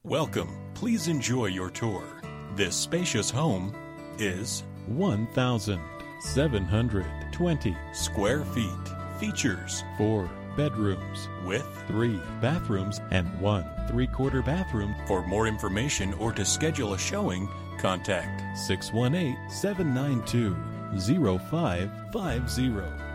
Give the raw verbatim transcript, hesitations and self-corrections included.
Welcome. Please enjoy your tour. This spacious home is one thousand seven hundred twenty square feet. Features four bedrooms with three bathrooms and one three-quarter bathroom. For more information or to schedule a showing, contact six one eight, seven nine two, zero five five zero.